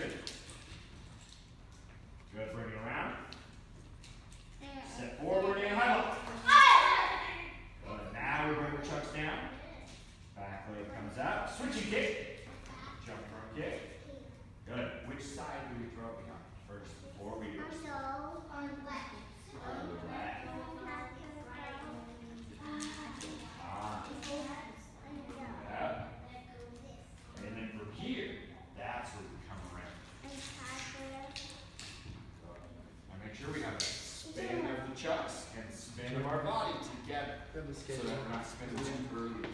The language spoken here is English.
spin. Good, bring it around. Step forward and high low. Good, now we bring the chucks down. Back leg comes out. Switching kick. Jump front kick. Good. Which side do we throw behind first before we do it? On the left. On the left. Yeah. And then from here, that's where we come around. Now make sure we have a spin of the chucks and spin of our body together. So that we're not spinning too early.